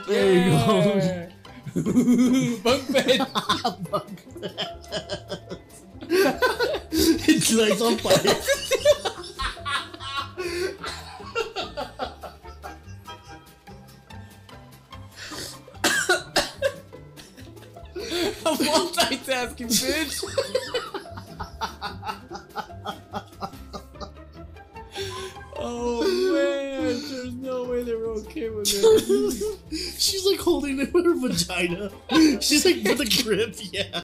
There you go. Bunk bed. It's lights on fire. I'm multitasking, bitch. Oh man, there's no way they were okay with it. She's like holding it with her vagina. She's like with a grip, yeah.